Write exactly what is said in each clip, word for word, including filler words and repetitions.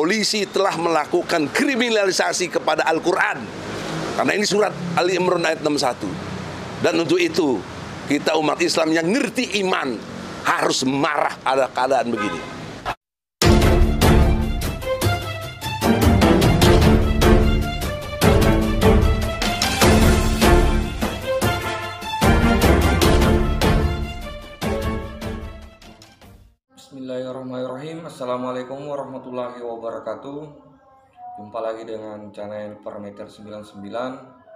polisi telah melakukan kriminalisasi kepada Al-Quran. Karena ini surat Ali Imran ayat enam puluh satu. Dan untuk itu, kita umat Islam yang ngerti iman harus marah ada keadaan begini. Bismillahirrahmanirrahim. Assalamualaikum warahmatullahi wabarakatuh. Jumpa lagi dengan channel Parameter sembilan puluh sembilan.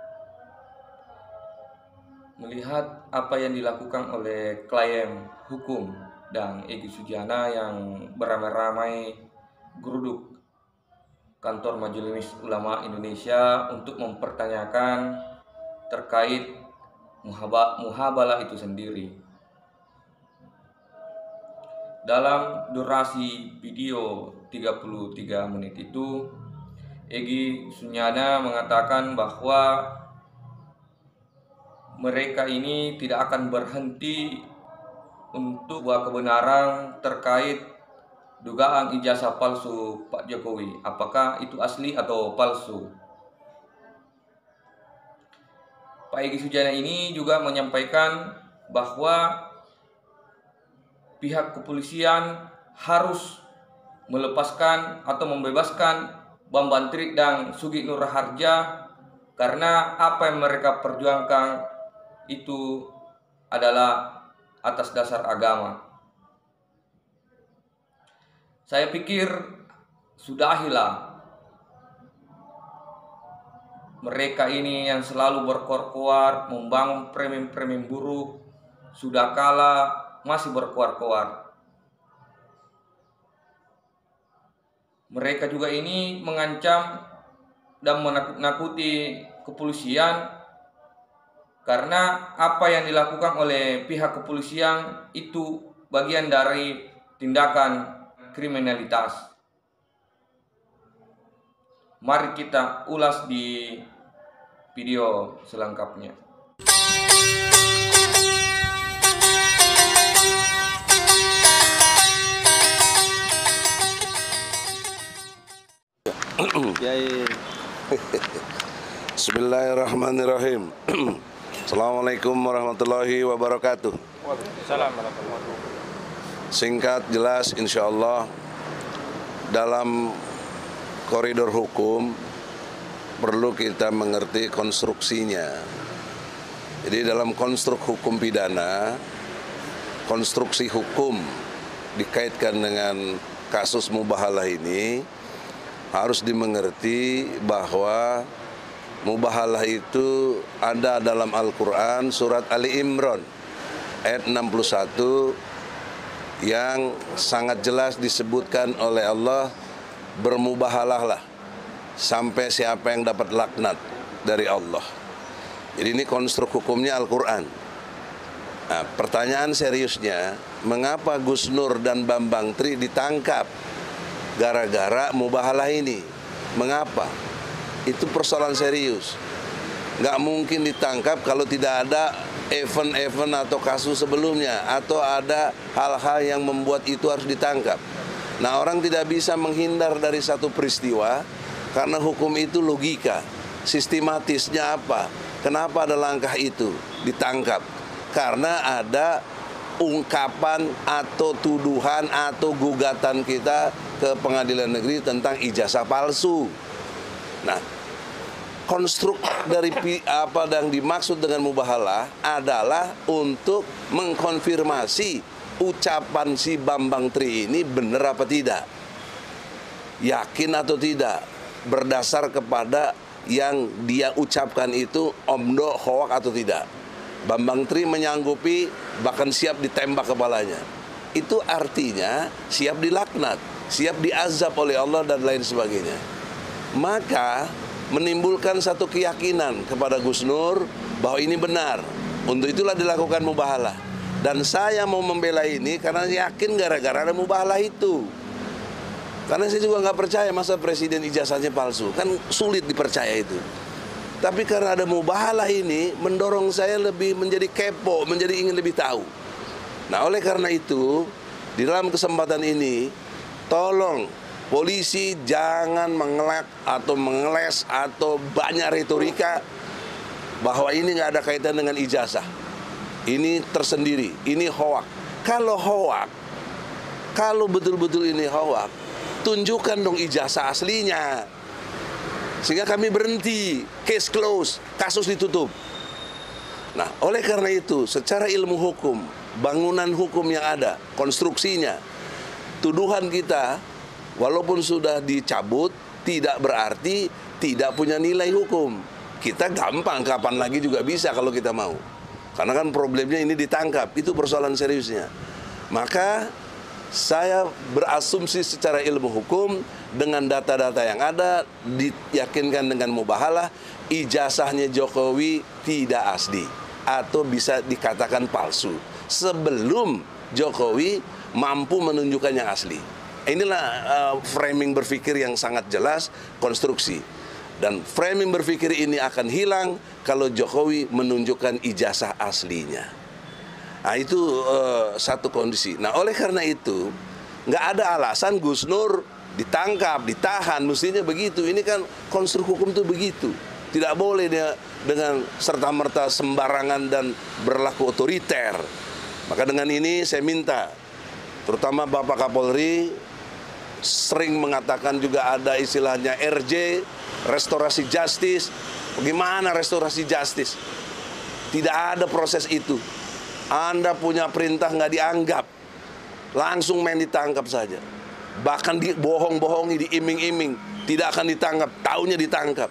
Melihat apa yang dilakukan oleh klien hukum dan Egy Sujana yang beramai-ramai geruduk kantor Majelis Ulama Indonesia untuk mempertanyakan terkait muhabalah itu sendiri. Dalam durasi video tiga puluh tiga menit itu, Egy Sujana mengatakan bahwa mereka ini tidak akan berhenti untuk buat kebenaran terkait dugaan ijazah palsu Pak Jokowi. Apakah itu asli atau palsu? Pak Egy Sujana ini juga menyampaikan bahwa pihak kepolisian harus melepaskan atau membebaskan Bambang Trik dan Sugi Nur Harja karena apa yang mereka perjuangkan itu adalah atas dasar agama. Saya pikir sudahilah mereka ini yang selalu berkoar-koar membangun premium-premium buruk, sudah kalah masih berkoar-koar. Mereka juga ini mengancam dan menakut-nakuti kepolisian karena apa yang dilakukan oleh pihak kepolisian itu bagian dari tindakan kriminalitas. Mari kita ulas di video selengkapnya. Bismillahirrahmanirrahim. Assalamualaikum warahmatullahi wabarakatuh. Waalaikumsalam warahmatullahi wabarakatuh. Singkat, jelas, insya Allah dalam koridor hukum perlu kita mengerti konstruksinya. Jadi dalam konstruk hukum pidana, konstruksi hukum dikaitkan dengan kasus mubahalah ini harus dimengerti bahwa mubahalah itu ada dalam Al-Quran surat Ali Imran ayat enam puluh satu yang sangat jelas disebutkan oleh Allah, bermubahalahlah sampai siapa yang dapat laknat dari Allah. Jadi ini konstruk hukumnya Al-Quran. Nah, pertanyaan seriusnya, mengapa Gus Nur dan Bambang Tri ditangkap gara-gara mubahalah ini? Mengapa? Itu persoalan serius. Nggak mungkin ditangkap kalau tidak ada event-event atau kasus sebelumnya, atau ada hal-hal yang membuat itu harus ditangkap. Nah, orang tidak bisa menghindar dari satu peristiwa karena hukum itu logika. Sistematisnya apa? Kenapa ada langkah itu ditangkap? Karena ada ungkapan atau tuduhan atau gugatan kita ke pengadilan negeri tentang ijazah palsu. Nah, konstruk dari apa yang dimaksud dengan mubahalah adalah untuk mengkonfirmasi ucapan si Bambang Tri ini benar apa tidak, yakin atau tidak, berdasar kepada yang dia ucapkan itu omdo hoak atau tidak. Bambang Tri menyanggupi bahkan siap ditembak kepalanya. Itu artinya siap dilaknat, siap diazab oleh Allah dan lain sebagainya. Maka menimbulkan satu keyakinan kepada Gus Nur bahwa ini benar. Untuk itulah dilakukan mubahalah. Dan saya mau membela ini karena yakin gara-gara ada mubahalah itu. Karena saya juga nggak percaya masa presiden ijazahnya palsu. Kan sulit dipercaya itu. Tapi karena ada mubahalah ini mendorong saya lebih menjadi kepo, menjadi ingin lebih tahu. Nah, oleh karena itu di dalam kesempatan ini tolong polisi jangan mengelak atau mengeles atau banyak retorika bahwa ini nggak ada kaitan dengan ijazah. Ini tersendiri, ini hoak. Kalau hoak, kalau betul-betul ini hoak, tunjukkan dong ijazah aslinya. Sehingga kami berhenti, case close, kasus ditutup. Nah, oleh karena itu, secara ilmu hukum, bangunan hukum yang ada, konstruksinya, tuduhan kita, walaupun sudah dicabut, tidak berarti tidak punya nilai hukum. Kita gampang, kapan lagi juga bisa kalau kita mau. Karena kan problemnya ini ditangkap, itu persoalan seriusnya. Maka saya berasumsi secara ilmu hukum dengan data-data yang ada, diyakinkan dengan mubahalah, ijazahnya Jokowi tidak asli atau bisa dikatakan palsu sebelum Jokowi mampu menunjukkan yang asli. Inilah uh, framing berpikir yang sangat jelas, konstruksi. Dan framing berpikir ini akan hilang kalau Jokowi menunjukkan ijazah aslinya. Nah itu uh, satu kondisi. Nah oleh karena itu nggak ada alasan Gus Nur ditangkap, ditahan, mestinya begitu. Ini kan konstruk hukum itu begitu. Tidak boleh dia dengan serta-merta sembarangan dan berlaku otoriter. Maka dengan ini saya minta, terutama Bapak Kapolri, sering mengatakan juga ada istilahnya R J, restorasi justice. Bagaimana restorasi justice? Tidak ada proses itu. Anda punya perintah nggak dianggap, langsung main ditangkap saja. Bahkan dibohong-bohongi, diiming-iming, tidak akan ditangkap, taunya ditangkap.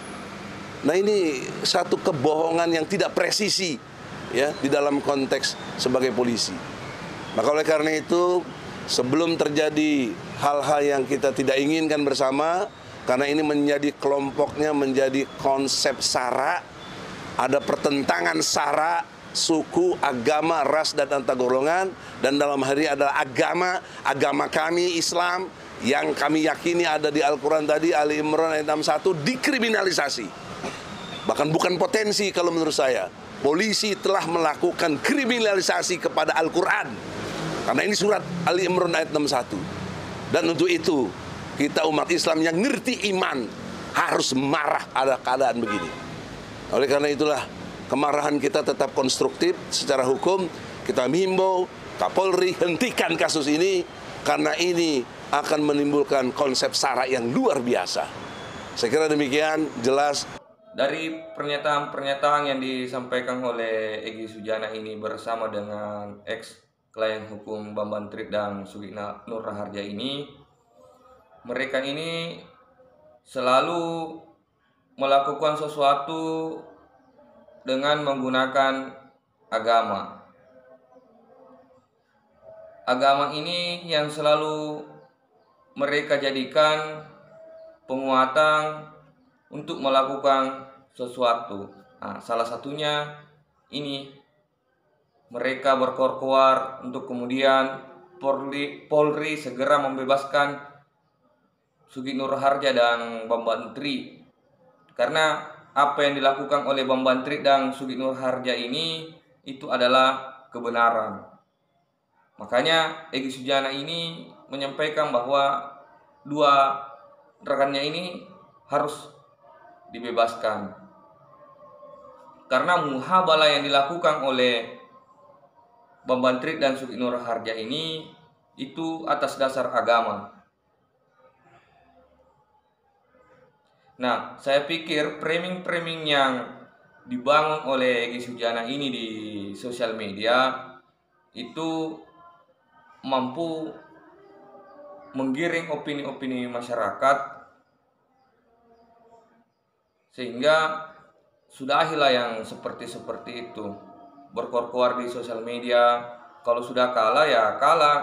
Nah ini satu kebohongan yang tidak presisi ya di dalam konteks sebagai polisi. Maka oleh karena itu sebelum terjadi hal-hal yang kita tidak inginkan bersama, karena ini menjadi kelompoknya menjadi konsep SARA, ada pertentangan SARA, suku, agama, ras, dan antar golongan, dan dalam hari adalah agama, agama kami Islam yang kami yakini ada di Al-Quran tadi, Ali Imran ayat enam puluh satu, dikriminalisasi. Bahkan bukan potensi kalau menurut saya. Polisi telah melakukan kriminalisasi kepada Al-Quran. Karena ini surat Ali Imran ayat enam puluh satu. Dan untuk itu, kita umat Islam yang ngerti iman harus marah ada keadaan begini. Oleh karena itulah, kemarahan kita tetap konstruktif secara hukum. Kita menghimbau Kapolri hentikan kasus ini karena ini akan menimbulkan konsep SARA yang luar biasa. Saya kira demikian jelas. Dari pernyataan-pernyataan yang disampaikan oleh Egy Sujana ini bersama dengan ex klien hukum Bambang Trik dan Sugikna Nur Raharja ini, mereka ini selalu melakukan sesuatu dengan menggunakan agama. Agama ini yang selalu mereka jadikan penguatan untuk melakukan sesuatu. Nah, salah satunya ini mereka berkoar-koar untuk kemudian Polri, Polri segera membebaskan Sugikna Nur Raharja dan Bambang Trik. Karena apa yang dilakukan oleh Bambang Trik dan Sugikna Nur Raharja ini itu adalah kebenaran. Makanya Egy Sujana ini menyampaikan bahwa dua rekannya ini harus dibebaskan. Karena muhabalah yang dilakukan oleh Bambang Trik dan Sugikna Nur Raharja ini itu atas dasar agama. Nah, saya pikir framing-framing yang dibangun oleh Egy Sujana ini di sosial media itu mampu menggiring opini-opini masyarakat, sehingga sudahilah yang seperti-seperti itu berkoar-koar di sosial media. Kalau sudah kalah ya kalah.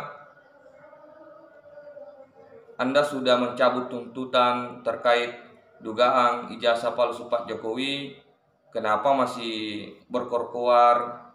Anda sudah mencabut tuntutan terkait dugaan ijazah palsu Pak Jokowi, kenapa masih berkoar-koar